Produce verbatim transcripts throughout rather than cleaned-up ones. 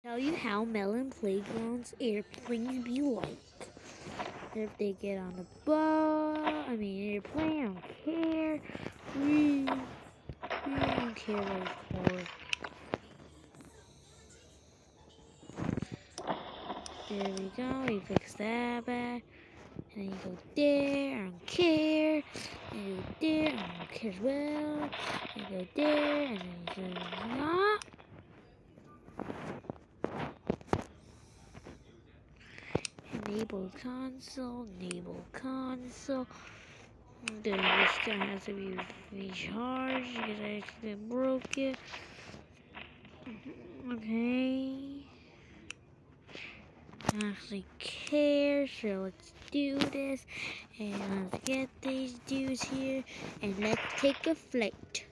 Tell you how melon playgrounds airplanes be like. If they get on the bus, I mean airplane, I don't care. We, we don't care what it's for. There we go, we fix that back. And then you go there, I don't care. And you go there, I don't care as well. And you go there, and then you go, ah. Enable console, enable console. Then this guy has to be recharged because I actually broke it. Okay. I actually care, so let's do this. And let's get these dudes here. And let's take a flight.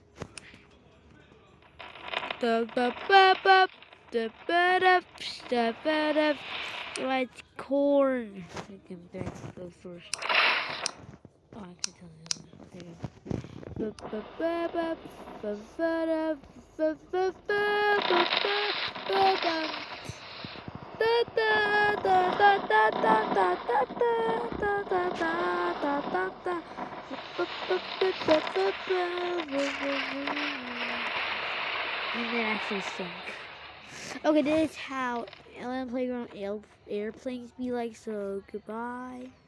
Da ba ba ba da ba da da ba da. Right, corn. I can back go first. Oh, I can tell you. There and then actually sink. Okay, this is how Ellen Playground airplanes be like, so goodbye.